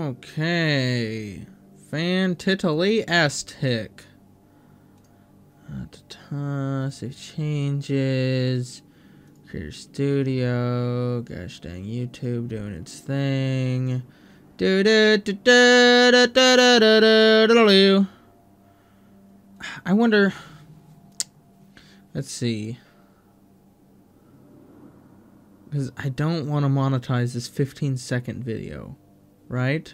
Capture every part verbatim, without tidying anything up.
Okay. Fantiddly-astic. Uh, save changes. Creator Studio. Gosh dang, YouTube doing its thing. Do do do do do do do do do. I wonder. Let's see. Because I don't want to monetize this fifteen second video, right?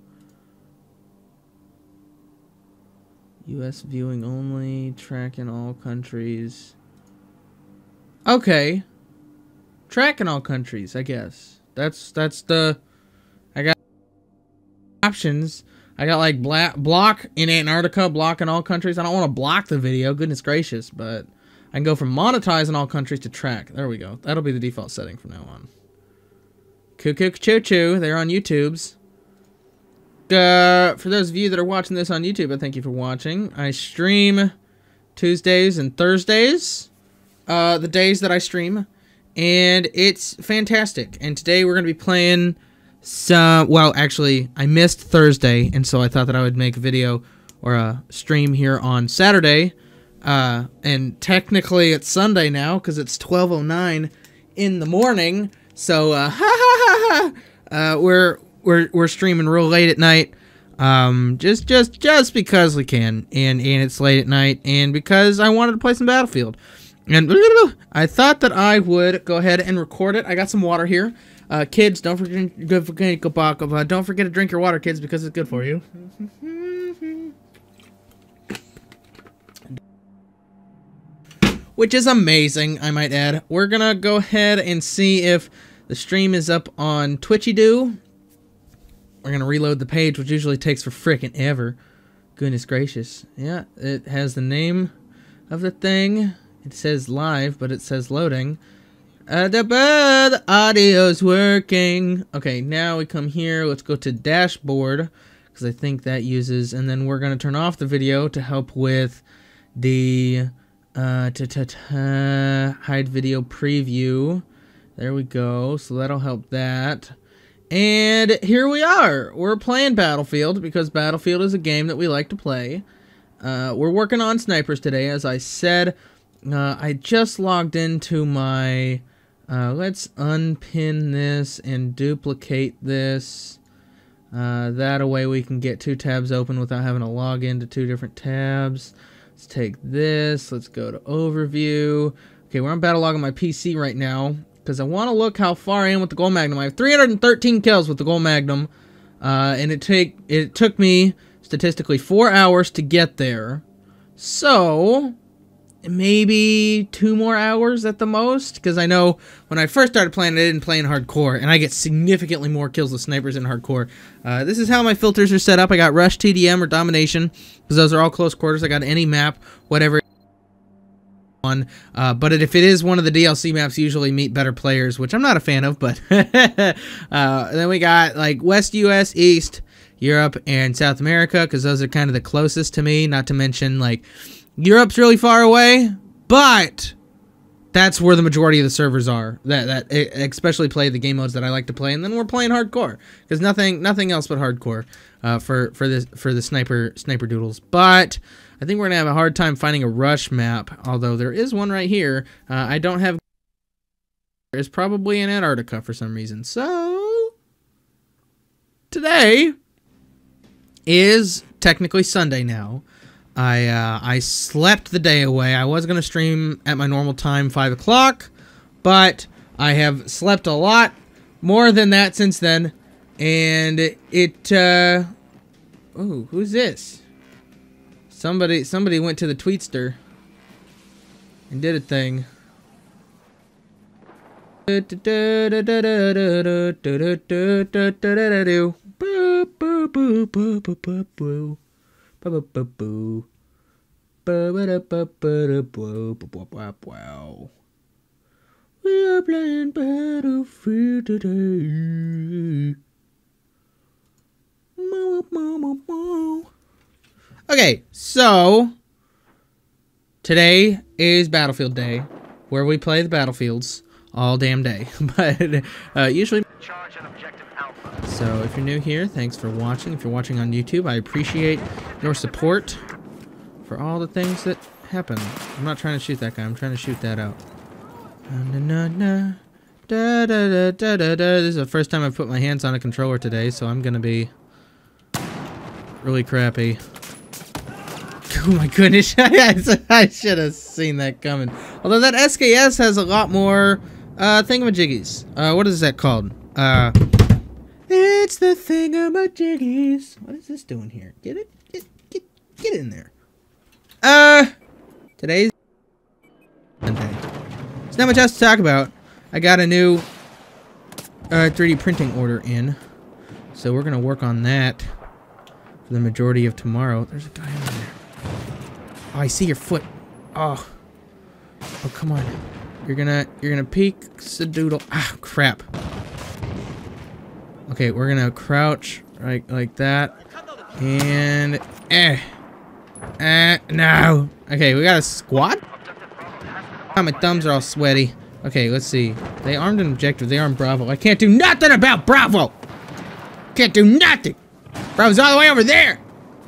U S viewing only, track in all countries. Okay. Track in all countries, I guess. That's that's the I got options. I got like black, block in Antarctica, block in all countries. I don't want to block the video, goodness gracious, but I can go from monetize in all countries to track. There we go. That'll be the default setting from now on. Cuckoo choo choo, they're on YouTube's. Uh, for those of you that are watching this on YouTube, I thank you for watching. I stream Tuesdays and Thursdays, uh, the days that I stream, and it's fantastic. And today we're going to be playing some, well, actually, I missed Thursday, and so I thought that I would make a video or a stream here on Saturday, uh, and technically it's Sunday now, because it's twelve oh nine in the morning, so, uh, ha ha ha ha, uh, we're... We're we're streaming real late at night, um, just just just because we can, and and it's late at night, and because I wanted to play some Battlefield, and I thought that I would go ahead and record it. I got some water here, uh, kids. Don't forget, don't forget, uh, don't forget to drink your water, kids, because it's good for you. Which is amazing, I might add. We're gonna go ahead and see if the stream is up on Twitchy-Doo. We're going to reload the page, which usually takes for frickin' ever. Goodness gracious. Yeah, it has the name of the thing. It says live, but it says loading. Uh, the, uh, the audio's working. Okay, now we come here. Let's go to dashboard, because I think that uses... And then we're going to turn off the video to help with the uh, ta -ta -ta, hide video preview. There we go. So that'll help that. And here we are. We're playing Battlefield because Battlefield is a game that we like to play. Uh, we're working on snipers today, as I said. Uh, I just logged into my... Uh, let's unpin this and duplicate this. Uh, that way we can get two tabs open without having to log into two different tabs. Let's take this. Let's go to Overview. Okay, we're on Battle Log on my P C right now, because I want to look how far I am with the Gold Magnum. I have three hundred thirteen kills with the Gold Magnum, uh, and it take it took me statistically four hours to get there. So maybe two more hours at the most, because I know when I first started playing, I didn't play in hardcore, and I get significantly more kills with snipers in hardcore. Uh, this is how my filters are set up. I got Rush, T D M, or Domination, because those are all close quarters. I got any map, whatever. On, uh, but if it is one of the D L C maps, usually meet better players, which I'm not a fan of, but uh, then we got like West U S, East, Europe, and South America, because those are kind of the closest to me, not to mention like Europe's really far away, but that's where the majority of the servers are, that that especially play the game modes that I like to play, and then we're playing hardcore, because nothing nothing else but hardcore uh, for, for, this, for the sniper, sniper doodles, but I think we're going to have a hard time finding a rush map, although there is one right here. Uh, I don't have... It's probably in Antarctica for some reason. So, today is technically Sunday now. I, uh, I slept the day away. I was going to stream at my normal time, five o'clock, but I have slept a lot more than that since then. And it... Uh... Ooh, who's this? Somebody, somebody went to the Tweetster and did a thing. We are playing Battlefield today. Okay, so today is Battlefield Day, where we play the battlefields all damn day. But uh, usually charge an objective So if you're new here, thanks for watching. If you're watching on YouTube, I appreciate your support for all the things that happen. I'm not trying to shoot that guy. I'm trying to shoot that out. Na, na, na, da, da, da, da, da, da. This is the first time I've put my hands on a controller today, so I'm gonna be really crappy. Oh my goodness, I should have seen that coming. Although that S K S has a lot more uh, thingamajiggies. Uh, what is that called? Uh, it's the thingamajiggies. What is this doing here? Get it? Get, get, get in there. Uh, today's Monday. There's not much else to talk about. I got a new uh, three D printing order in, so we're gonna work on that for the majority of tomorrow. There's a guy over there. Oh, I see your foot. Oh. Oh, come on. You're gonna, you're gonna peek, sadoodle. Ah, crap. Okay, we're gonna crouch right like that. And, eh. Eh, no. Okay, we got a squad? Oh, my thumbs are all sweaty. Okay, let's see. They armed an objective. They armed Bravo. I can't do nothing about Bravo! Can't do nothing! Bravo's all the way over there!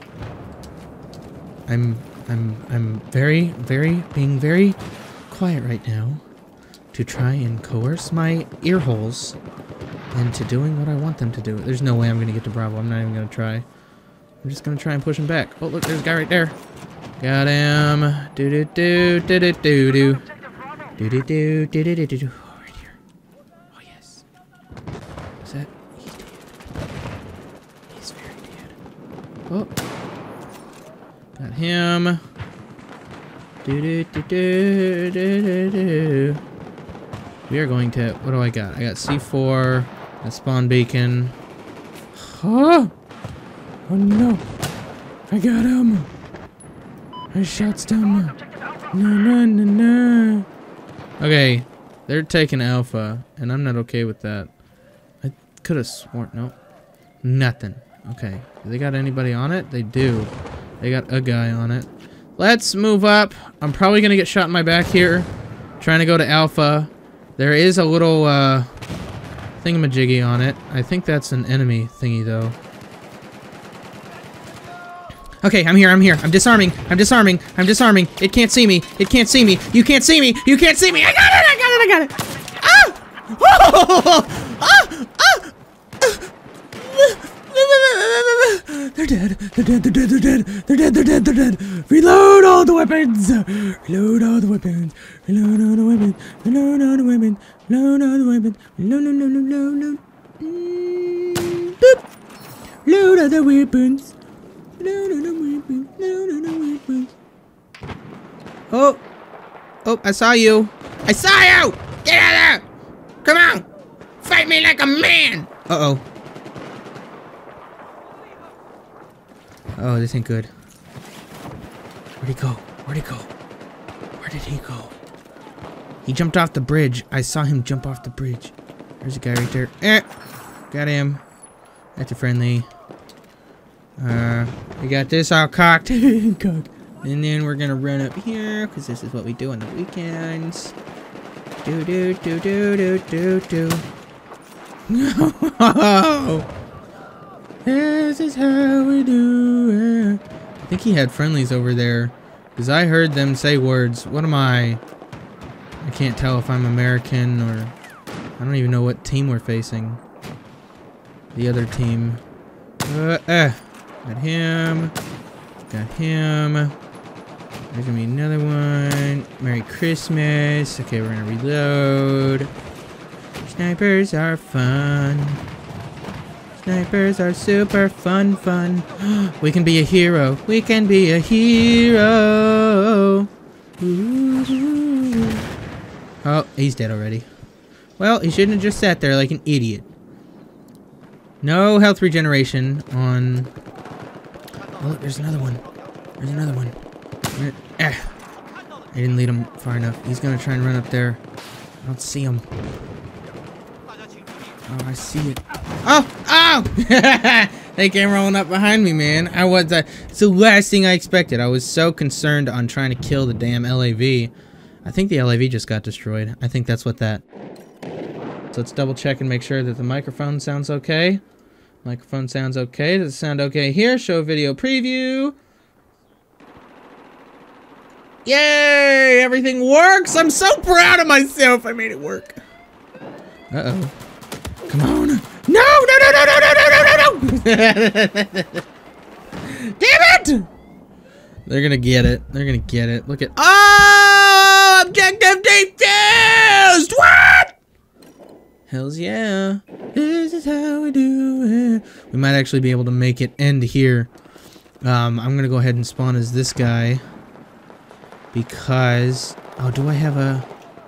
I'm... I'm, I'm very, very, being very quiet right now to try and coerce my ear holes into doing what I want them to do. There's no way I'm going to get to Bravo. I'm not even going to try. I'm just going to try and push him back. Oh, look, there's a guy right there. Got him. Do-do-do, do-do-do-do. Do-do-do, do-do-do-do. Oh, right here. Oh, yes. Is that? He's dead. He's very dead. Oh. Got him. Do do do do do do do. We are going to. What do I got? I got C four, a spawn beacon. Huh? Oh no! I got him. I shot him. No no no no. Okay, they're taking Alpha, and I'm not okay with that. I could have sworn. No, nothing. Okay, do they got anybody on it? They do. They got a guy on it. Let's move up. I'm probably gonna get shot in my back here. Trying to go to Alpha. There is a little uh, thingamajiggy on it. I think that's an enemy thingy though. Okay, I'm here, I'm here. I'm disarming. I'm disarming. I'm disarming. It can't see me. It can't see me. You can't see me. You can't see me. I got it, I got it, I got it. Ah! Oh! Ah! Ah! They're dead. They're dead. They're dead. They're dead. They're dead. They're dead. They're dead. Reload all the weapons. Reload all the weapons. Reload all the weapons. Reload all the weapons. Reload all the weapons. Reload, load, load, load, load. Mm, boop. Load all the weapons. Load all the weapons. Load all the weapons. Oh. Oh, I saw you. I saw you. Get out of there. Come on. Fight me like a man. Uh-oh. Oh, this ain't good. Where'd he go? Where'd he go? Where did he go? He jumped off the bridge. I saw him jump off the bridge. There's a guy right there. Eh! Got him. That's a friendly. Uh, we got this all cocked. Cocked. And then we're gonna run up here, because this is what we do on the weekends. Do do do do do do do. No! This is how we do it. I think he had friendlies over there, because I heard them say words. What am I? I can't tell if I'm American or... I don't even know what team we're facing. The other team. Uh, uh. Got him. Got him. There's gonna be another one. Merry Christmas. Okay, we're gonna reload. Snipers are fun. Snipers are super fun, fun. We can be a hero. We can be a hero. Ooh. Oh, he's dead already. Well, he shouldn't have just sat there like an idiot. No health regeneration on... Oh, there's another one. There's another one. Eh. I didn't lead him far enough. He's gonna try and run up there. I don't see him. Oh, I see it. Oh! Oh! They came rolling up behind me, man. I was, uh, it's the last thing I expected. I was so concerned on trying to kill the damn L A V. I think the L A V just got destroyed. I think that's what that... So let's double check and make sure that the microphone sounds okay. Microphone sounds okay. Does it sound okay here? Show video preview. Yay! Everything works! I'm so proud of myself! I made it work. Uh-oh. Come on. No! No, no, no, no, no, no, no, no! Damn it! They're gonna get it. They're gonna get it. Look at... Oh! Objective defused! What? Hells yeah. This is how we do it. We might actually be able to make it end here. Um, I'm gonna go ahead and spawn as this guy. Because... Oh, do I have a...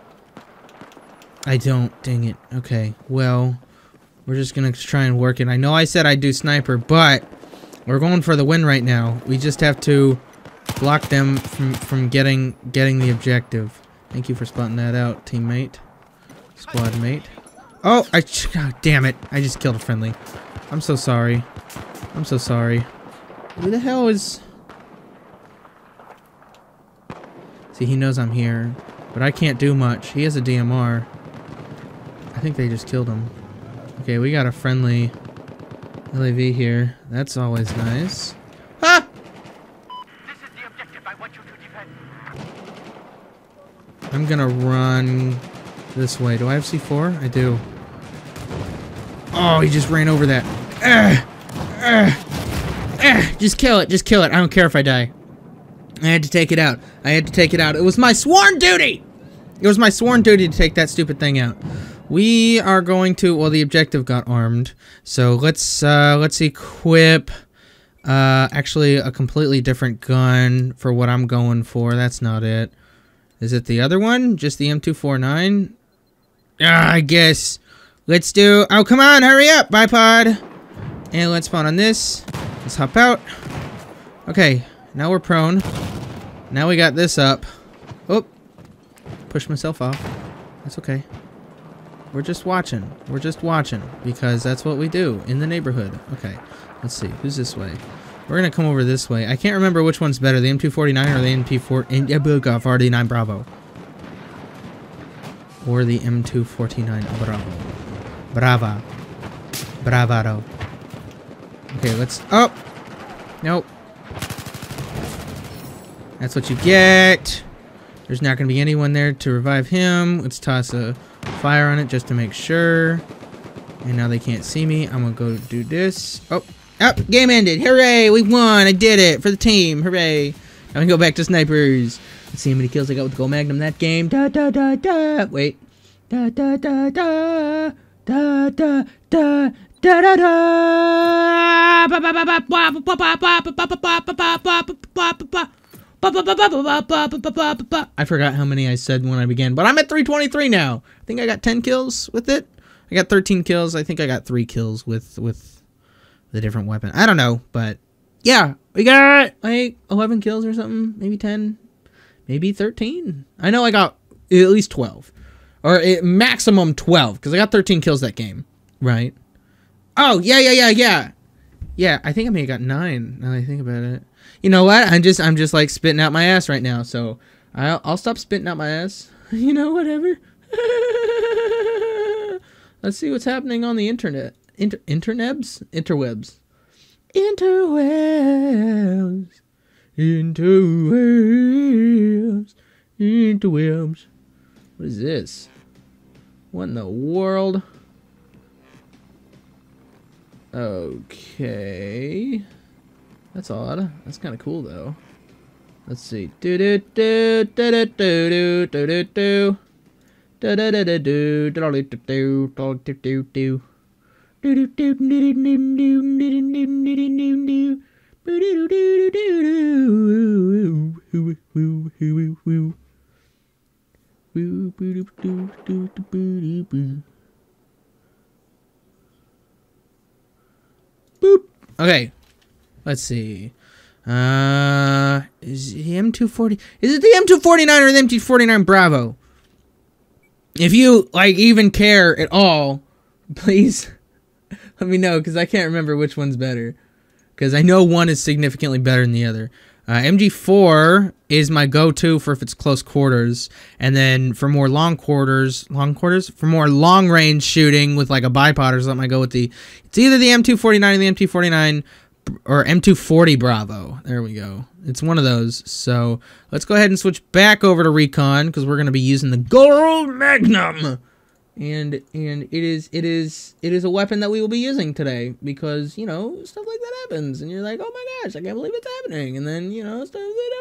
I don't. Dang it. Okay. Well, we're just gonna try and work it. I know I said I'd do sniper, but... We're going for the win right now. We just have to block them from, from getting getting the objective. Thank you for spotting that out, teammate. Squad mate. Oh, I... God damn it. I just killed a friendly. I'm so sorry. I'm so sorry. Who the hell is... See, he knows I'm here, but I can't do much. He has a D M R. I think they just killed him. Okay, we got a friendly L A V here. That's always nice. Ah! This is the objective I want you to defend. I'm gonna run this way. Do I have C four? I do. Oh, he just ran over that. Ah! Ah! Ah! Just kill it. Just kill it. I don't care if I die. I had to take it out. I had to take it out. It was my sworn duty! It was my sworn duty to take that stupid thing out. We are going to... Well, the objective got armed. So let's, uh, let's equip... Uh, actually, a completely different gun for what I'm going for. That's not it. Is it the other one? Just the M two forty-nine? Ah, I guess. Let's do... Oh, come on! Hurry up, bipod! And let's spawn on this. Let's hop out. Okay. Now we're prone. Now we got this up. Oh. Push myself off. That's okay. We're just watching. We're just watching. Because that's what we do in the neighborhood. Okay. Let's see. Who's this way? We're going to come over this way. I can't remember which one's better. The M two forty-nine or the M P forty-nine Bravo. Or the M two forty-nine Bravo. Brava. Bravado. Okay, let's... Oh! Nope. That's what you get. There's not going to be anyone there to revive him. Let's toss a fire on it just to make sure. And now they can't see me. I'm going to go do this. Oh, oh, game ended. Hooray, we won. I did it for the team. Hooray. Now we can go back to snipers. Let's see how many kills I got with the Gold Magnum that game. Da, da, da, da. Wait. Da, da, da, da. Da, da, da. Da da da! I forgot how many I said when I began, but I'm at three twenty-three now. I think I got ten kills with it. I got thirteen kills. I think I got three kills with with the different weapon. I don't know, but yeah, we got like eleven kills or something, maybe ten, maybe thirteen. I know I got at least twelve, or maximum twelve, because I got thirteen kills that game, right? Oh, yeah, yeah, yeah, yeah. Yeah, I think I may have got nine, now that I think about it. You know what? I'm just, I'm just like spitting out my ass right now, so I'll, I'll stop spitting out my ass. You know, whatever. Let's see what's happening on the internet. Inter, internebs? Interwebs. Interwebs. Interwebs. Interwebs. What is this? What in the world? Okay. That's odd. That's kind of cool though. Let's see. Do do do do do do do do do do do do do do do do do do. Boop. Okay. Let's see. Uh, is the M two forty? Is it the M two forty-nine or the M two forty-nine Bravo? If you like even care at all, please let me know, because I can't remember which one's better. Because I know one is significantly better than the other. Uh, M G four is my go-to for if it's close quarters, and then for more long quarters, long quarters, for more long-range shooting with like a bipod or something, I go with the, it's either the M two forty-nine or the M two forty-nine, or M two forty Bravo. There we go. It's one of those. So let's go ahead and switch back over to Recon, because we're going to be using the Gold Magnum. And and it is it is it is a weapon that we will be using today, because you know stuff like that happens and you're like, oh my gosh, I can't believe it's happening, and then you know stuff.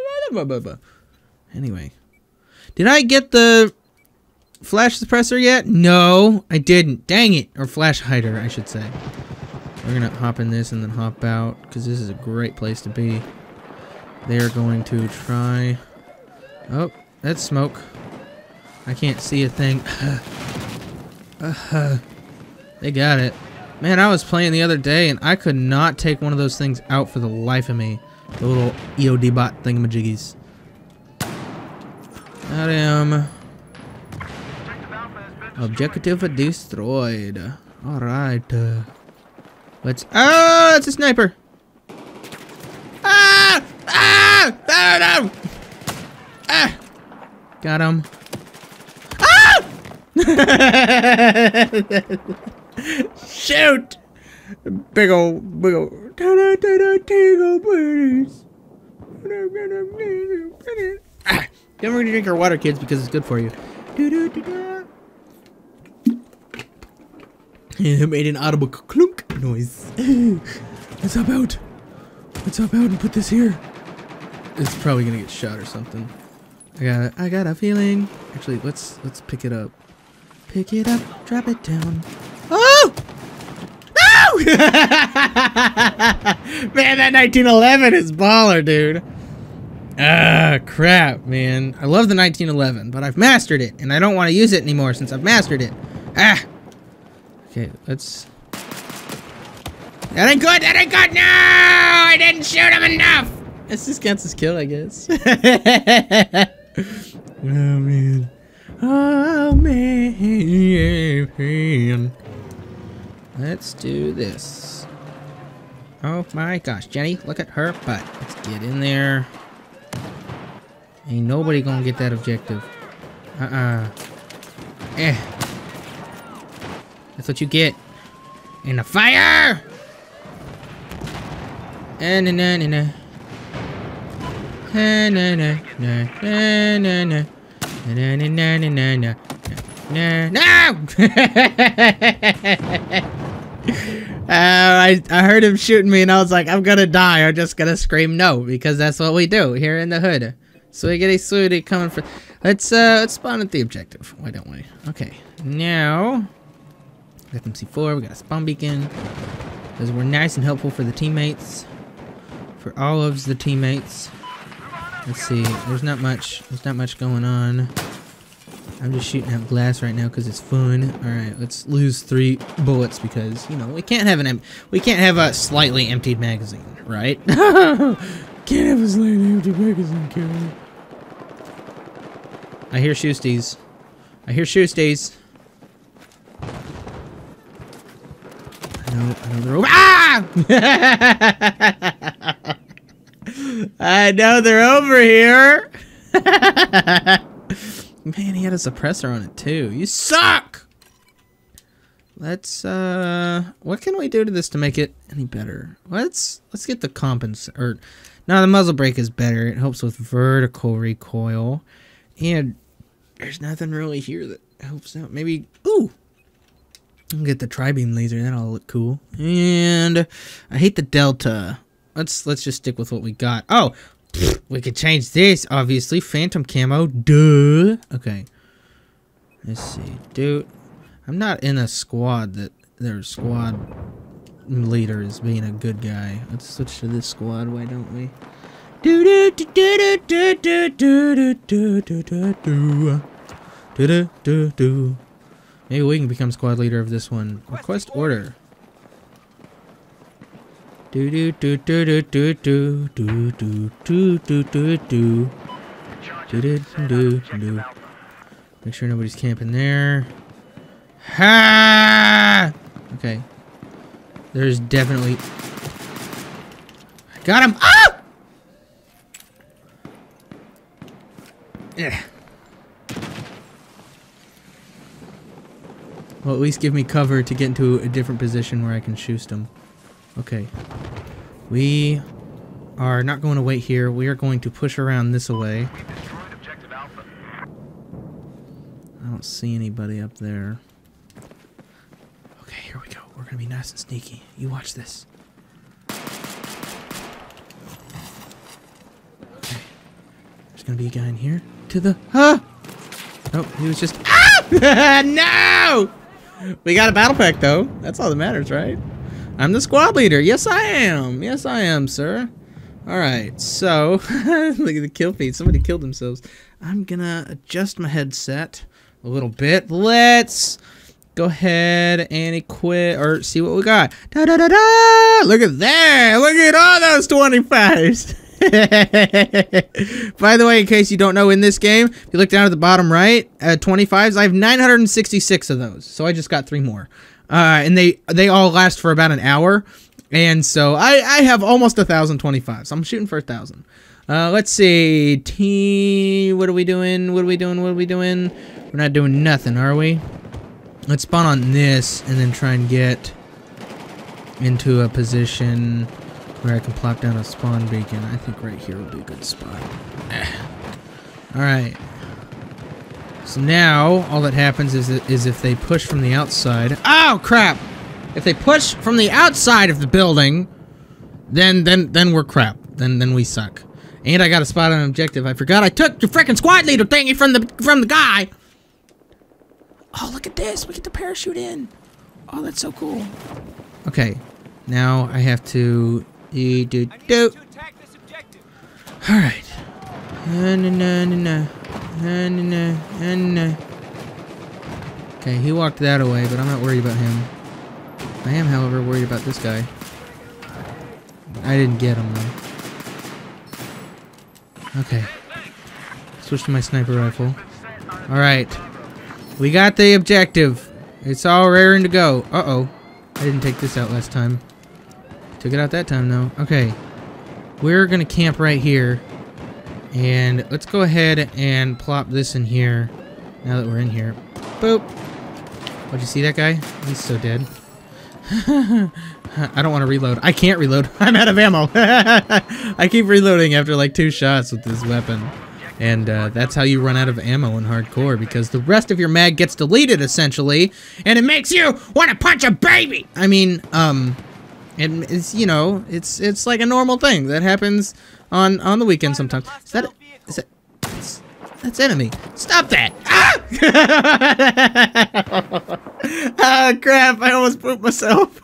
Anyway, did I get the flash suppressor yet? No, I didn't. Dang it, or flash hider, I should say. We're gonna hop in this and then hop out, because this is a great place to be. They are going to try. Oh, that's smoke. I can't see a thing. Uh, they got it. Man, I was playing the other day and I could not take one of those things out for the life of me. The little E O D bot thingamajiggies. Got him. Objective destroyed. Alright. Uh, let's... Oh, it's a sniper! Ah! Ah! Ah! No! Ah! Got him. Shoot! Big ol' big ol' ah, then we're gonna drink our water, kids, because it's good for you. It made an audible clunk noise. Let's hop out. Let's hop out and put this here. It's probably gonna get shot or something. I got I got a feeling. Actually, let's let's pick it up. Pick it up, drop it down. Oh! No! Man, that nineteen eleven is baller, dude. Ah, crap, man. I love the nineteen eleven, but I've mastered it, and I don't want to use it anymore since I've mastered it. Ah! Okay, let's... That ain't good! That ain't good! No! I didn't shoot him enough! This just counts as kill, I guess. Oh, man. Oh, man. Let's do this. Oh, my gosh. Jenny, look at her butt. Let's get in there. Ain't nobody gonna get that objective. Uh-uh. Eh. That's what you get. In the fire! And na na na na. Na na na na na na na na na na na na na. No! uh, I I heard him shooting me, and I was like, I'm gonna die. I'm just gonna scream no, because that's what we do here in the hood. Swiggity swooty coming for. Let's uh let's spawn at the objective. Why don't we? Okay, now we got them C four. We got a spawn beacon, because we're nice and helpful for the teammates, for all of the teammates. Let's see. There's not much. There's not much going on. I'm just shooting out glass right now because it's fun. All right, let's lose three bullets because you know we can't have an em we can't have a slightly emptied magazine, right? Can't have a slightly emptied magazine, Karen. I hear shoesties. I hear shoesties. I know. I know they're over. Ah! I know they're over here. Man, he had a suppressor on it too. You suck! Let's, uh... what can we do to this to make it any better? Let's, let's get the compens... or... No, the muzzle brake is better. It helps with vertical recoil. And there's nothing really here that helps out. Maybe... Ooh! I'll get the tri-beam laser. That'll look cool. And I hate the delta. Let's, let's just stick with what we got. Oh! We could change this, obviously. Phantom camo. Duh. Okay. Let's see. Dude, I'm not in a squad that their squad leader is being a good guy. Let's switch to this squad, why don't we? Do do do do do do do do do do do do do do. Maybe we can become squad leader of this one. Request order. Do do do do do do do do do do do do do do do do. Make sure nobody's camping there. Ha! Okay. There's definitely. Got him! Ah! Yeah. Well, at least give me cover to get into a different position where I can shoot them. Okay. We are not going to wait here. We are going to push around this way. I don't see anybody up there. Okay, here we go. We're going to be nice and sneaky. You watch this. Okay. There's going to be a guy in here. To the... Huh! Oh, he was just... Ah! No! We got a battle pack, though. That's all that matters, right? I'm the squad leader. Yes, I am. Yes, I am, sir. Alright, so... Look at the kill feed. Somebody killed themselves. I'm gonna adjust my headset a little bit. Let's go ahead and equip... Or see what we got. Da-da-da-da! Look at that! Look at all those twenty-fives! By the way, in case you don't know, in this game, if you look down at the bottom right, at twenty-fives, I have nine hundred sixty-six of those. So I just got three more. Uh, and they they all last for about an hour. And so I, I have almost a thousand twenty-fives. I'm shooting for a thousand. Uh, let's see. T. What are we doing? What are we doing? What are we doing? We're not doing nothing, are we? Let's spawn on this and then try and get into a position where I can plop down a spawn beacon. I think right here will be a good spot. Alright. So now, all that happens is, is if they push from the outside... Oh, crap! If they push from the outside of the building, then then then we're crap. Then then we suck. And I got a spot on an objective. I forgot I took the frickin' squad leader thingy from the from the guy! Oh, look at this! We get to parachute in! Oh, that's so cool. Okay. Now I have to... Do, do, do. Alright. Okay, he walked that away, but I'm not worried about him. I am, however, worried about this guy. I didn't get him, though. Okay. Switch to my sniper rifle. Alright. We got the objective. It's all raring to go. Uh-oh. I didn't take this out last time. Took it out that time, though. Okay. We're gonna camp right here. And let's go ahead and plop this in here. Now that we're in here. Boop. Did you see that guy? He's so dead. I don't want to reload. I can't reload. I'm out of ammo. I keep reloading after like two shots with this weapon. And uh, that's how you run out of ammo in hardcore, because the rest of your mag gets deleted, essentially. And it makes you want to punch a baby! I mean, um... And it's, you know, it's it's like a normal thing that happens on on the weekend sometimes. Is that is that that's, that's enemy? Stop that! Ah! Oh crap! I almost pooped myself.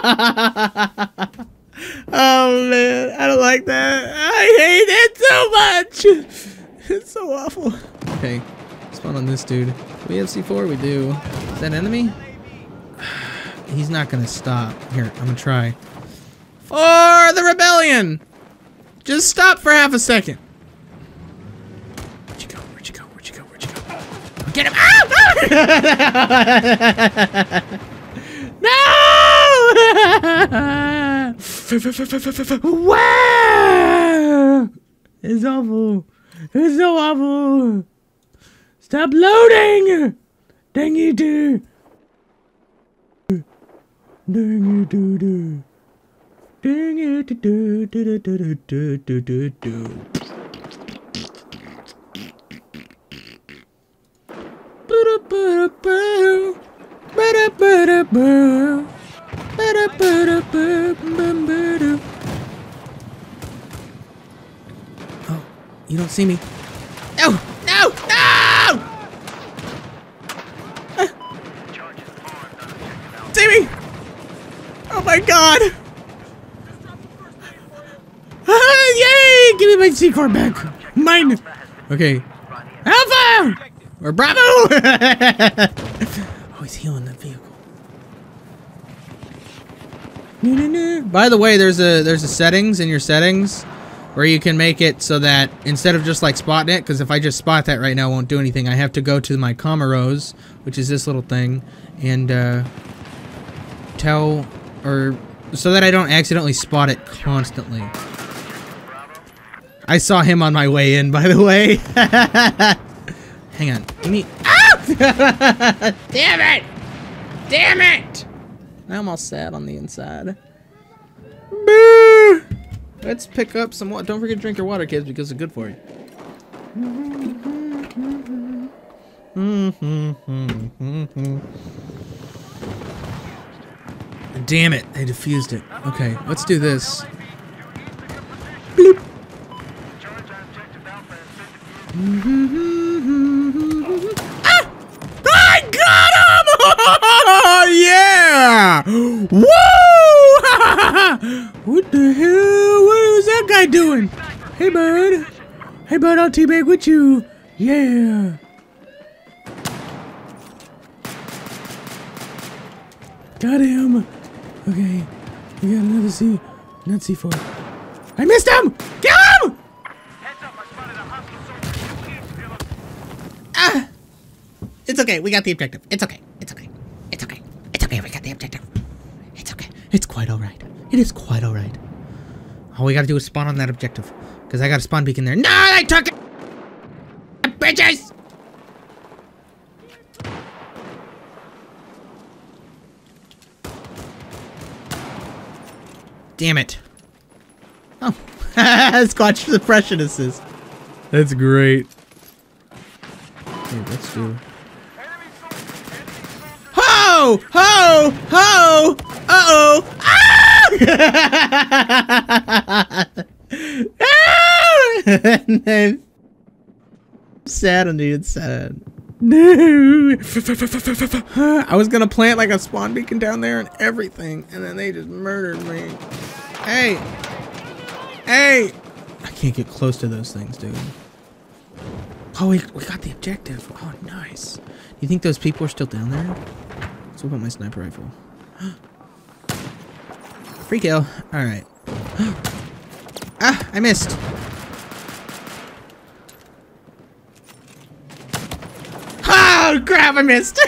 Oh man, I don't like that. I hate it so much. It's so awful. Okay, spawn on this dude. Do we have C four? We do. Is that enemy? He's not gonna stop. Here, I'm gonna try. For the rebellion! Just stop for half a second. Where'd you go? Where'd you go? Where'd you go? Where'd you go? Get him! Ah! No! Wow! It's awful. It's so awful. Stop loading! Dang you, dude. Dang you, do do. Dang you, do do do do do do do do do. Oh, you don't see me. No! No! No! See me! Oh my god! Ah, yay! Give me my C core back! Mine! Okay. Alpha! Or Bravo! Oh, he's healing that vehicle. By the way, there's a there's a settings in your settings where you can make it so that instead of just like spotting it, because if I just spot that right now, it won't do anything. I have to go to my Comoros, which is this little thing, and uh, tell, or so that I don't accidentally spot it constantly. I saw him on my way in, by the way. hang on. Give me. Ah! Damn it! Damn it! I'm all sad on the inside. Boo! Let's pick up some water. Don't forget to drink your water, kids, because it's good for you. Damn it! They defused it. Okay, let's do this. Bloop. Ah! I got him! Yeah! Woo! What the hell? What is that guy doing? Hey, bud. Hey, bud, I'll teabag with you. Yeah. Got him. Okay. We got another C. Not C four. I missed him! Kill him! Ah! It's okay. We got the objective. It's okay. It's okay. It's okay. It's okay. We got the objective. It's okay. It's quite alright. It is quite alright. All we gotta do is spawn on that objective. Because I got a spawn beacon there. No, they took it! Bitches! Damn it. Oh. Squatch suppression assist. That's great. Okay, let's do. Ho! Ho! Ho! Uh-oh! Ah! Sad on the inside. No. I was gonna plant like a spawn beacon down there and everything, and then they just murdered me. Hey! Hey! I can't get close to those things, dude. Oh, we, we got the objective. Oh, nice. Do you think those people are still down there? Let's whip out my sniper rifle. Free kill. Alright. Ah! I missed. Oh, crap! I missed!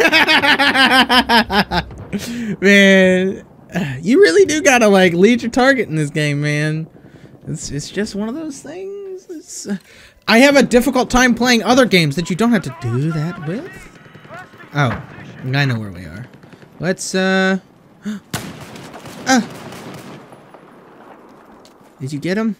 Man. You really do gotta, like, lead your target in this game, man. It's, it's just one of those things. It's, uh, I have a difficult time playing other games that you don't have to do that with. Oh, I know where we are. Let's, uh... uh Did you get him?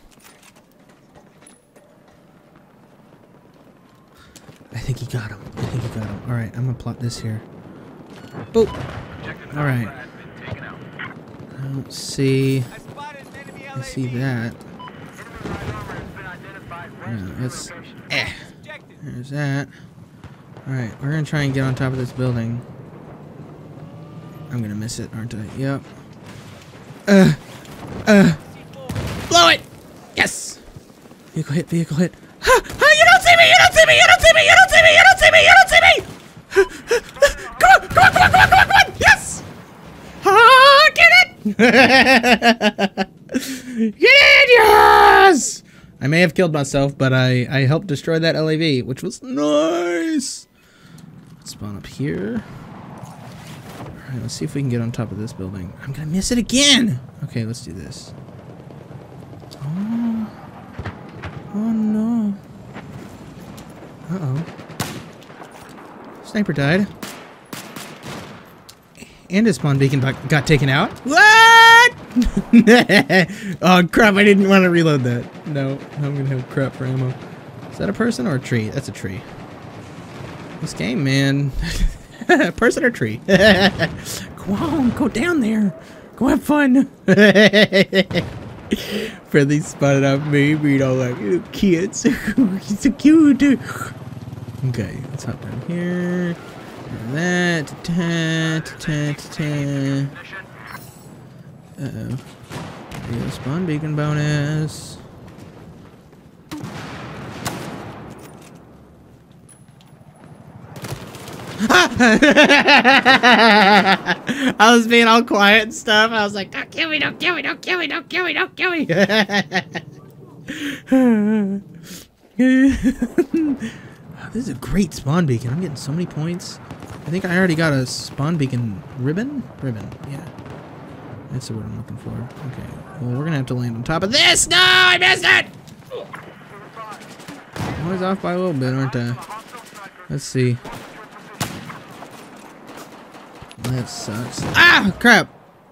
I think he got him. I think he got him. Alright, I'm gonna plot this here. Boop! Alright. I don't see... I see that. Yeah, let's... Eh. There's that. Alright, we're gonna try and get on top of this building. I'm gonna miss it, aren't I? Yep. Uh. Uh. Blow it! Yes! Vehicle hit, vehicle hit. Ha! Ha! You don't see me! You don't see me! You don't see me! You don't see me! You don't see me! You don't see me! Come on! Come on! Come on! Come on! Come on! Come on! Yes! Ah! Get it! Get it! Yes! I may have killed myself, but I I helped destroy that L A V, which was nice. Let's spawn up here. All right, let's see if we can get on top of this building. I'm gonna miss it again. Okay, let's do this. Oh, oh no. Uh oh. Sniper died. And his spawn beacon got taken out. What? Oh crap, I didn't want to reload that. No, I'm gonna have crap for ammo. Is that a person or a tree? That's a tree. This game, man. Person or tree? Go on, go down there. Go have fun. Friendly spotted out me, you know, like little kids. He's so cute. Okay, let's hop down here. That. Ta ta ta ta. Uh oh. Real spawn beacon bonus. I was being all quiet and stuff. I was like, don't kill me, don't kill me, don't kill me, don't kill me, don't kill me. Oh, this is a great spawn beacon. I'm getting so many points. I think I already got a spawn beacon ribbon? Ribbon, yeah. That's the word I'm looking for. Okay. Well, we're gonna have to land on top of this. No, I missed it! I'm always off by a little bit, aren't I? Let's see. That sucks. Ah, crap!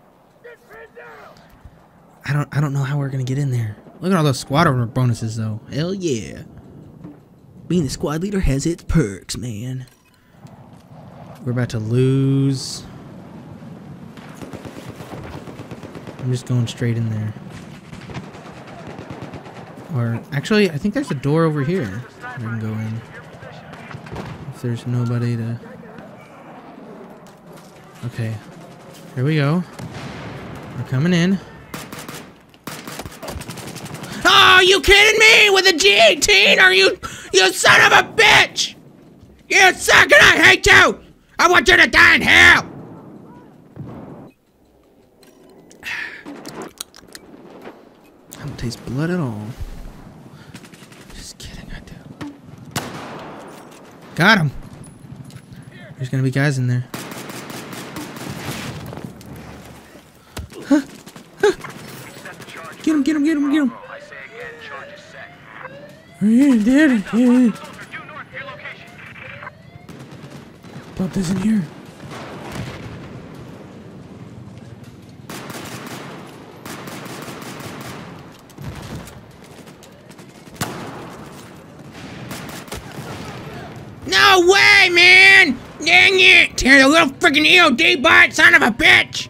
I don't, I don't know how we're gonna get in there. Look at all those squad bonuses, though. Hell yeah! Being the squad leader has its perks, man. We're about to lose. I'm just going straight in there. Or, actually, I think there's a door over here I can go in. If there's nobody to... Okay. Here we go. We're coming in. Oh, you kidding me? With a G eighteen? Are you... You son of a bitch! You suck and I hate you! I want you to die in hell! I don't taste blood at all. Just kidding, I do. Got him! There's gonna be guys in there. Huh. Huh. Get him, get him, get him, get him! Oh yeah, dead. Yeah. Bob isn't here. No way, man! Dang it! Tear the little freaking E O D bot, son of a bitch!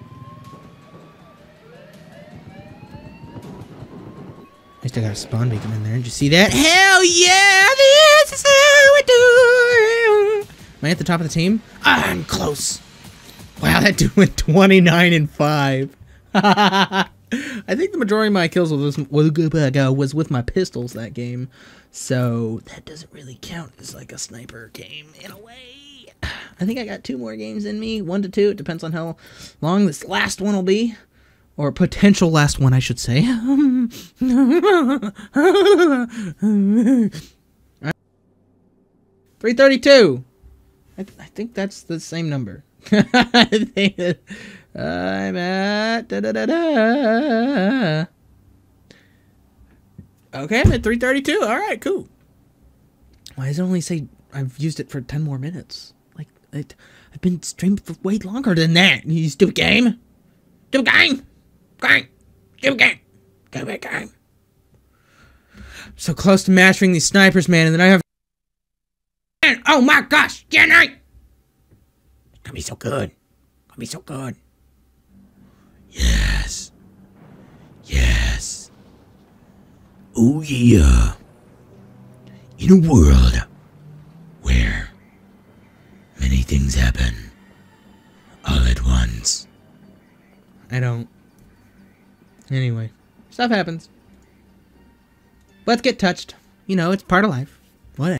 I still got a spawn beacon in there. Did you see that? Hell yeah! This is how we do. Am I at the top of the team? I'm close. Wow, that dude went twenty-nine and five. I think the majority of my kills was, was with my pistols that game. So that doesn't really count as like a sniper game in a way. I think I got two more games in me. One to two. It depends on how long this last one will be. Or potential last one, I should say. three thirty-two. I, th I think that's the same number. I think that I'm at... Da, da, da, da. Okay, I'm at three thirty-two. All right, cool. Why does it only say I've used it for ten more minutes? Like, it, I've been streaming for way longer than that. You stupid game. Stupid game. Game. Stupid game. Stupid game. So close to mastering these snipers, man, and then I have... Oh my gosh, Jenny! It's gonna be so good. It's gonna be so good. Yes. Yes. Oh yeah. In a world where many things happen all at once. I don't. Anyway, stuff happens. Let's get touched. You know, it's part of life. What?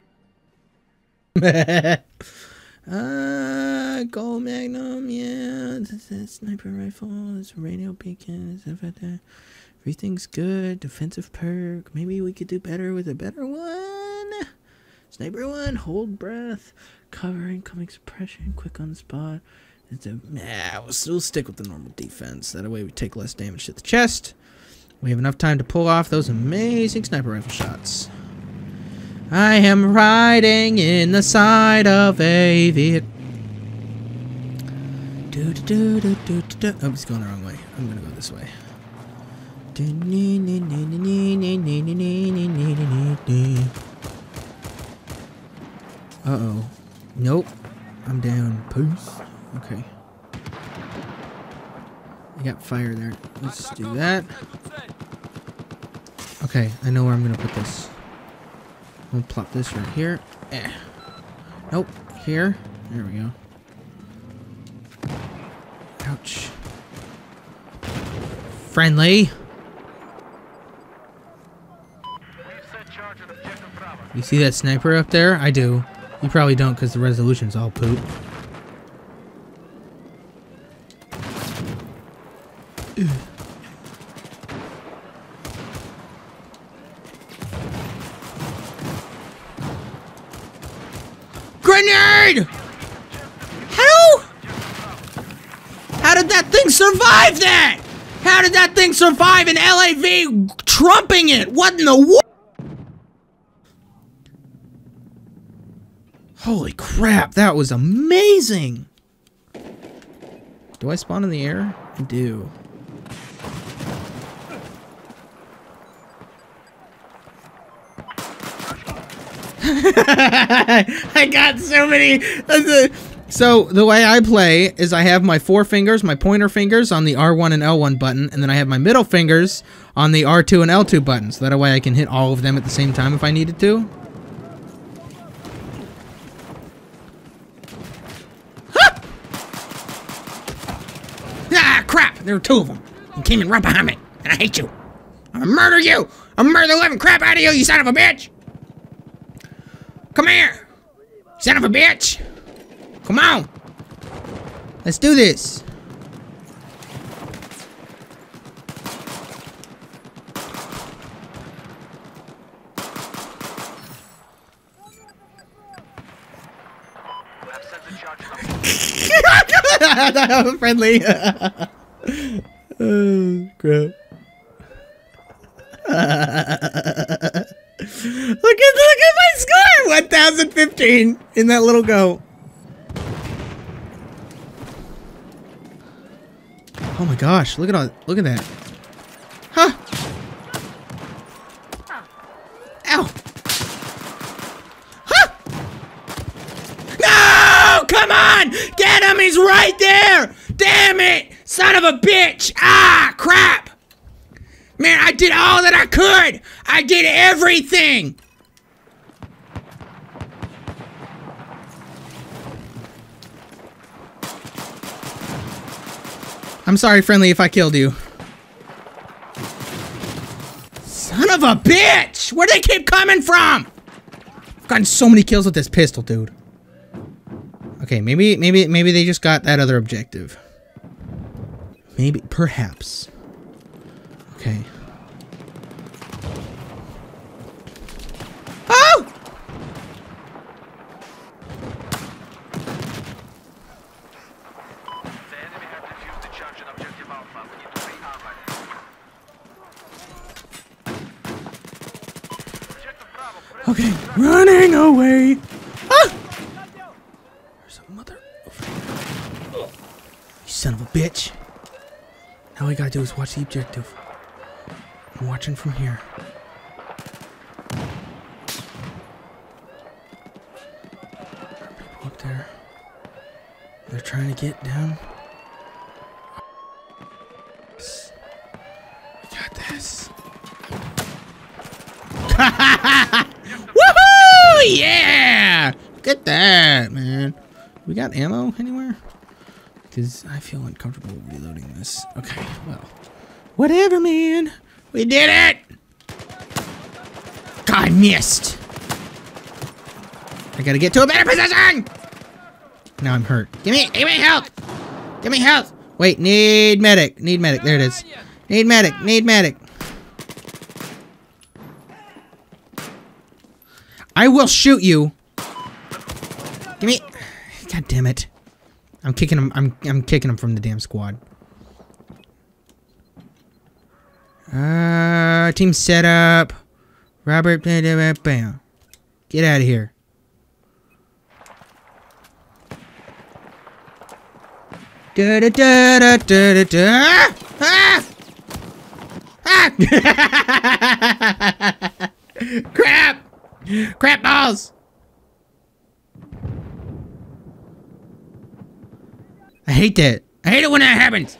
uh, gold magnum, yeah. This is sniper rifle. This radio beacon. Everything's good. Defensive perk. Maybe we could do better with a better one. Sniper one. Hold breath. Cover incoming suppression. Quick on the spot. It's a, nah, we'll still stick with the normal defense. That way we take less damage to the chest. We have enough time to pull off those amazing sniper rifle shots. I am riding in the side of a vehicle. Do, do, do, do, do, do. Oh, he's going the wrong way. I'm gonna go this way. Uh-oh. Nope. I'm down. Peace. Okay. I got fire there. Let's do that. Okay, I know where I'm gonna put this. I'm gonna plop this right here. Eh. Nope. Here. There we go. Ouch. Friendly. You see that sniper up there? I do. You probably don't because the resolution's all poop. Ugh. Grenade! How? How did that thing survive that? How did that thing survive an L A V trumping it? What in the world? Holy crap, that was amazing! Do I spawn in the air? I do. I got so many. So the way I play is I have my four fingers, my pointer fingers on the R one and L one button, and then I have my middle fingers on the R two and L two buttons. That way I can hit all of them at the same time if I needed to. Ah! Ah, crap! There were two of them. You came in right behind me, and I hate you. I'm gonna murder you. I'm gonna murder the living crap out of you, you son of a bitch. Come here, son of a bitch. Come on. Let's do this. Friendly. Oh, crap. Look at look at my score! one thousand fifteen in that little go. Oh my gosh, look at all look at that. Huh. Ow. Huh. No! Come on! Get him! He's right there! Damn it! Son of a bitch! Ah, crap! Man, I did all that I could! I did everything! I'm sorry, friendly, if I killed you. Son of a bitch! Where do they keep coming from? I've gotten so many kills with this pistol, dude. Okay, maybe, maybe, maybe they just got that other objective. Maybe, perhaps. Okay. Oh! Okay, running away. Ah! There's a mother over here. You son of a bitch. All we gotta do is watch the objective. I'm watching from here. There are people up there. They're trying to get down. We got this. Woohoo! Yeah! Look at that, man. We got ammo anywhere? Because I feel uncomfortable reloading this. Okay, well. Whatever, man. We did it! God, I missed. I gotta get to a better position! Now I'm hurt. Give me, give me health! Give me health! Wait, need medic. Need medic. There it is. Need medic. Need medic. I will shoot you. Give me. God damn it. I'm kicking him. I'm I'm kicking him from the damn squad. Uh, team setup. Robert. Bam. Get out of here. Da da da da da da da. Ah! Ah! Crap! Crap balls! I hate that. I hate it when that happens.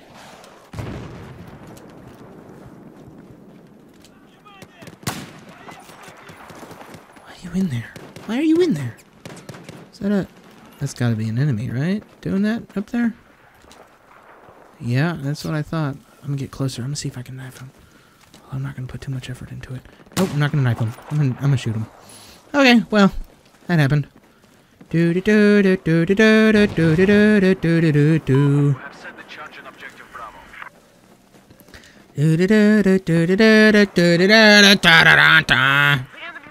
Why are you in there? Why are you in there? Is that a... That's gotta be an enemy, right? Doing that up there? Yeah, that's what I thought. I'm gonna get closer. I'm gonna see if I can knife him. I'm not gonna put too much effort into it. Nope, I'm not gonna knife him. I'm gonna, I'm gonna shoot him. Okay, well, that happened. Do do do do do do do do do do do do do do. Have set the charge on objective Bravo. Do do do do do do do do do do da da da.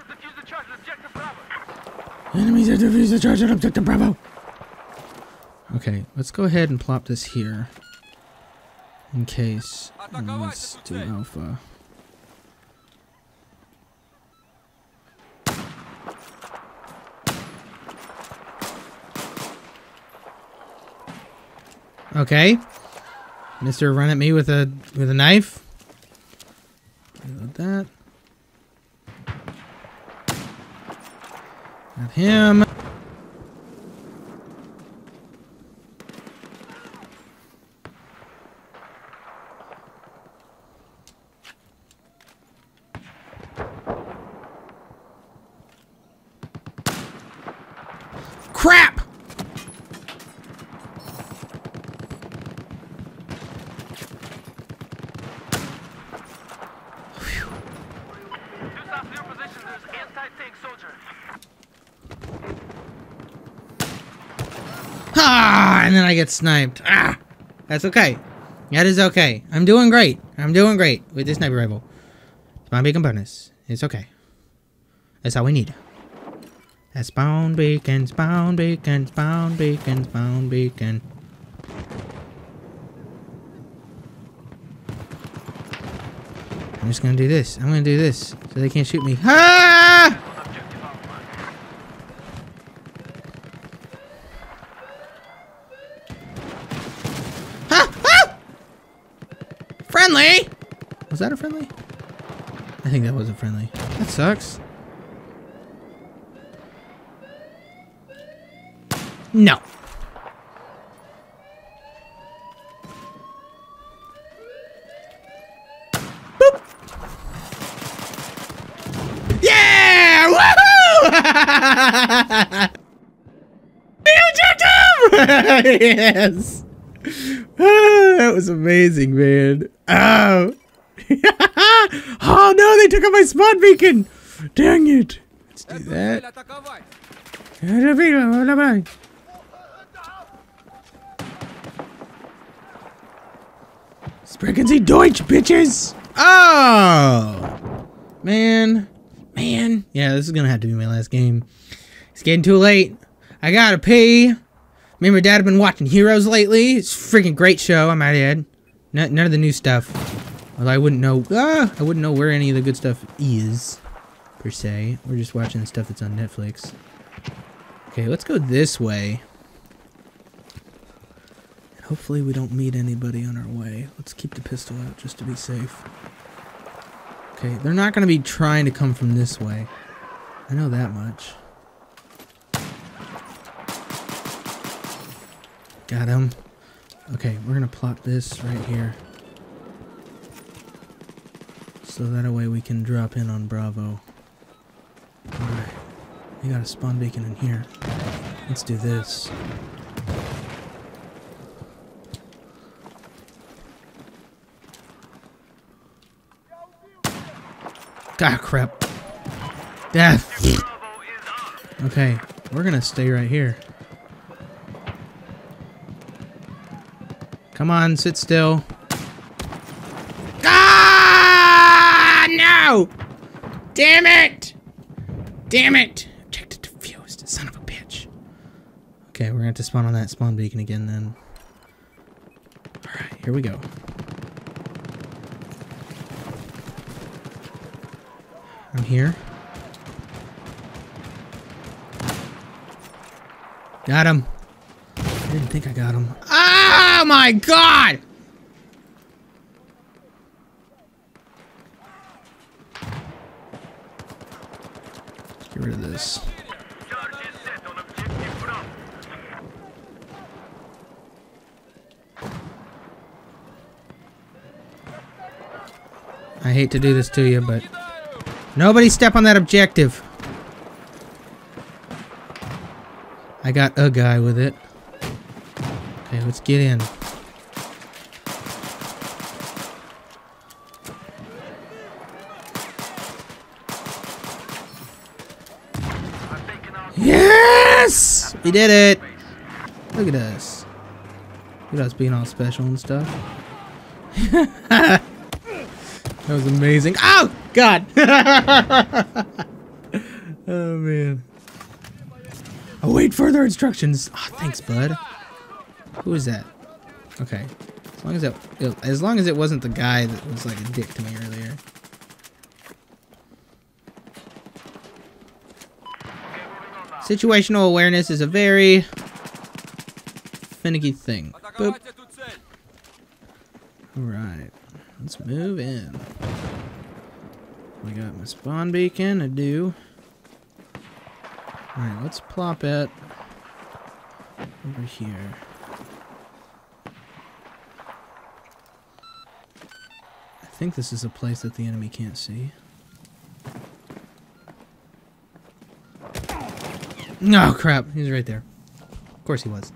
The enemies have defused the charge on objective Bravo. Enemies have defused the charge on objective Bravo. Okay, let's go ahead and plop this here. In case. And let's do Alpha. Okay. Mister Run at me with a with a knife. Reload that. Got him. Crap! Ah, and then I get sniped. Ah, that's okay. That is okay. I'm doing great. I'm doing great with this sniper rifle. Spawn beacon bonus. It's okay. That's all we need. That's spawn beacon, spawn beacon, spawn beacon, spawn beacon. I'm just gonna do this. I'm gonna do this so they can't shoot me. Ah! Friendly? Was that a friendly? I think that was a friendly. That sucks. No. Boop. Yeah! Woohoo! The objective! Yes. Oh, that was amazing, man. Oh. Oh no, they took out my spawn beacon. Dang it. Let's do that. Sprechen Sie Deutsch, bitches. Oh. Man. Man. Yeah, this is gonna have to be my last game. It's getting too late. I gotta pee. Me and my dad have been watching Heroes lately. It's a freaking great show, I might add. N none of the new stuff. Well, I wouldn't know. Ah, I wouldn't know where any of the good stuff is, per se. We're just watching the stuff that's on Netflix. Okay, let's go this way. And hopefully we don't meet anybody on our way. Let's keep the pistol out just to be safe. Okay, they're not going to be trying to come from this way. I know that much. Got him. Okay, we're going to plot this right here. So that way we can drop in on Bravo. Alright. We got a spawn beacon in here. Let's do this. Ah, crap. Death. Okay, we're gonna stay right here. Come on, sit still. Ah, no! Damn it! Damn it! Objective defused, son of a bitch. Okay, we're gonna have to spawn on that spawn beacon again then. Alright, here we go. I'm here. Got him. I didn't think I got him. Oh my god! Get rid of this. I hate to do this to you, but nobody step on that objective. I got a guy with it. Okay, let's get in. Yes! We did it! Look at us. Look at us being all special and stuff. That was amazing. Oh, God! Oh, man. Await further instructions. Oh, thanks, bud. Who is that? Okay. As long as it, as long as it wasn't the guy that was like a dick to me earlier. Situational awareness is a very finicky thing. Boop. Alright. Let's move in. We got my spawn beacon to do. Alright, let's plop it over here. I think this is a place that the enemy can't see. Oh crap, he's right there. Of course he was.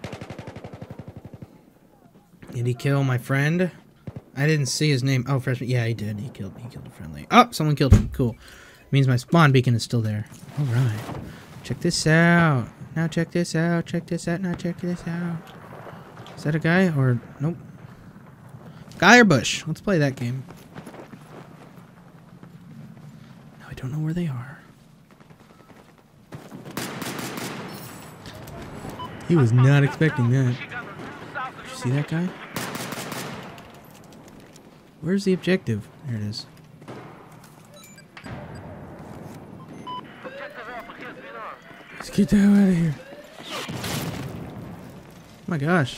Did he kill my friend? I didn't see his name. Oh, freshman. Yeah, he did. He killed. He killed a friendly. Oh, someone killed him. Cool. Means my spawn beacon is still there. All right. Check this out. Now check this out. Check this out. Now check this out. Is that a guy or nope? Guy or bush? Let's play that game. Now I don't know where they are. He was not expecting that. Did you see that guy? Where's the objective? There it is. Let's get the hell out of here. Oh my gosh.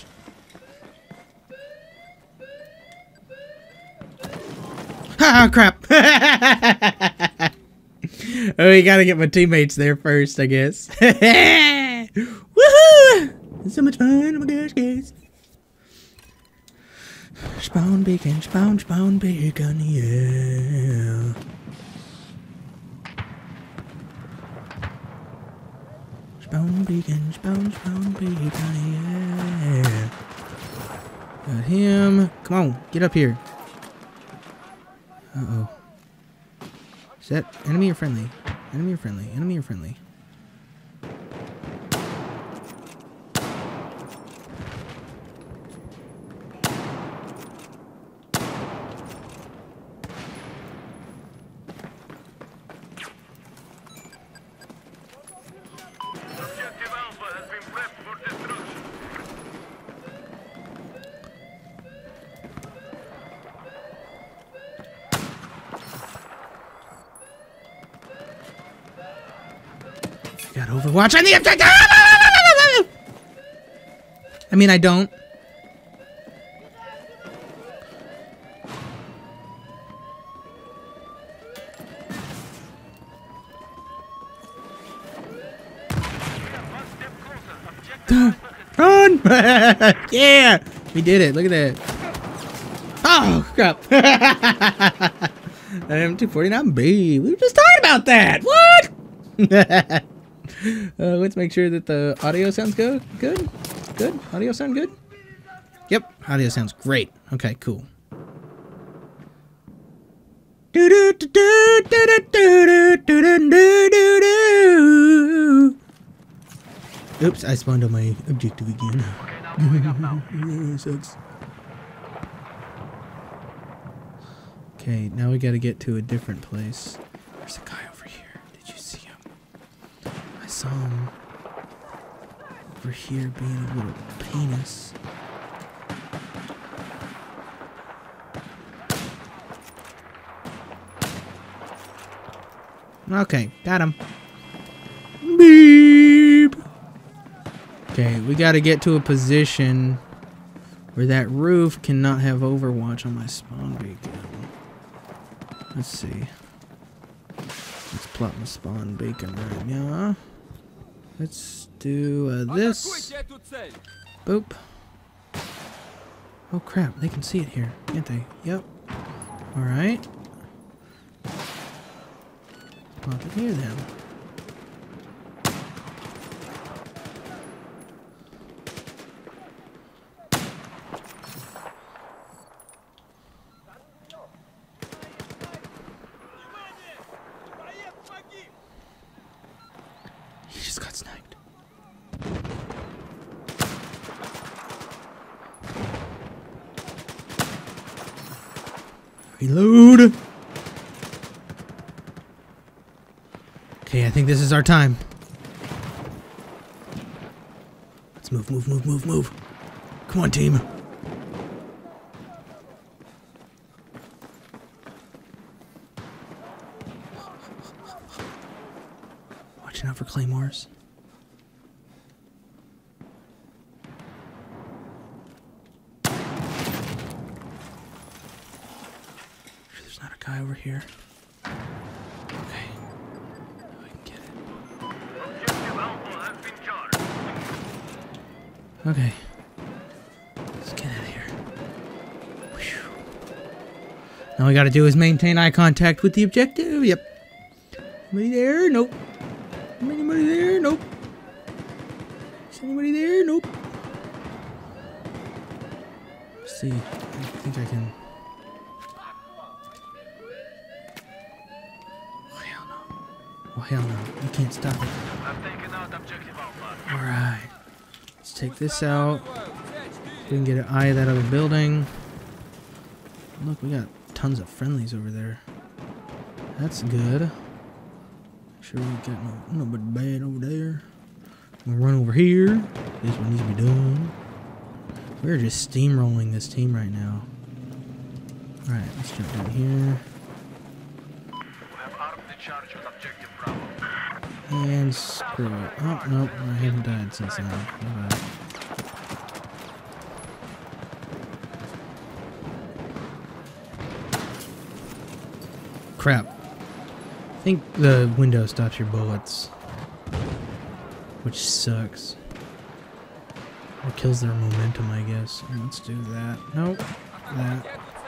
Ah, crap. Oh, you gotta get my teammates there first, I guess. Woohoo! It's so much fun. Oh my gosh, guys. Spawn beacon, spawn, spawn beacon, yeah. Spawn beacon, spawn, spawn beacon, yeah. Got him. Come on, get up here. Uh-oh. Is that enemy or friendly? Enemy or friendly? Enemy or friendly? Got Overwatch on the objective! I mean, I don't. Run! Yeah! We did it. Look at that. Oh, crap. I am two forty-nine B. We were just talking about that. What? uh, let's make sure that the audio sounds good. Good? Good? Audio sound good? Yep. Audio sounds great. Okay, cool. Oops, I spawned on my objective again. Yeah, sucks. Okay, now we gotta get to a different place. There's a guy over here. Did you see him? I saw him over here being a little penis. Okay, got him. Beep. Okay, we gotta get to a position where that roof cannot have Overwatch on my spawn beacon. Let's see. Let's plot my spawn beacon right now. Let's do uh, this. Boop. Oh crap, they can see it here, can't they? Yep. Alright. Plop it here then. He just got sniped. Reload. Okay, I think this is our time. Let's move, move, move, move, move. Come on, team. Watching out for claymores. here. Okay. We can get it. Okay. Let's get out of here. Whew. Now all we gotta do is maintain eye contact with the objective. Yep. Anybody there? Nope. Anybody there? Nope. Is anybody there? Nope. Let's see. I think I can. Oh hell no. Oh hell no. You can't stop it. I've taken out objective Alpha. Alright. Let's take this out. We can get an eye of that other building. Look, we got tons of friendlies over there. That's good. Make sure we got no, nobody bad over there. I'm gonna run over here. This one needs to be done. We're just steamrolling this team right now. Alright, let's jump down here. We have armed the charge on objective Bravo. And screw it. Oh, nope, I haven't died since then. Bye-bye. Crap. I think the window stops your bullets. Which sucks. Or kills their momentum, I guess. Here, let's do that. Nope. That.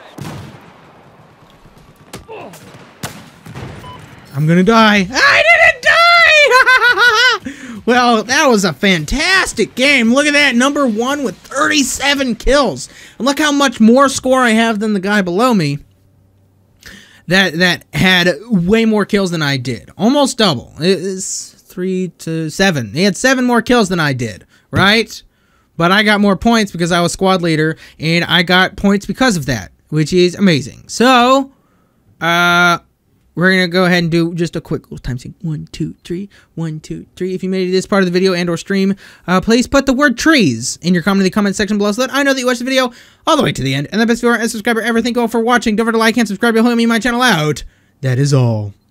I'm gonna die. I didn't die! Well, that was a fantastic game. Look at that. Number one with thirty-seven kills. And look how much more score I have than the guy below me. That that had way more kills than I did. Almost double. It is three to seven. He had seven more kills than I did, right? But I got more points because I was squad leader, and I got points because of that, which is amazing. So, uh, we're gonna go ahead and do just a quick little time sync. One, two, three. One, two, three. If you made it to this part of the video and or stream, uh, please put the word trees in your comment in the comment section below so that I know that you watched the video all the way to the end. And the best viewer and subscriber ever. Thank you all for watching. Don't forget to like and subscribe. You'll help me and my channel out. That is all.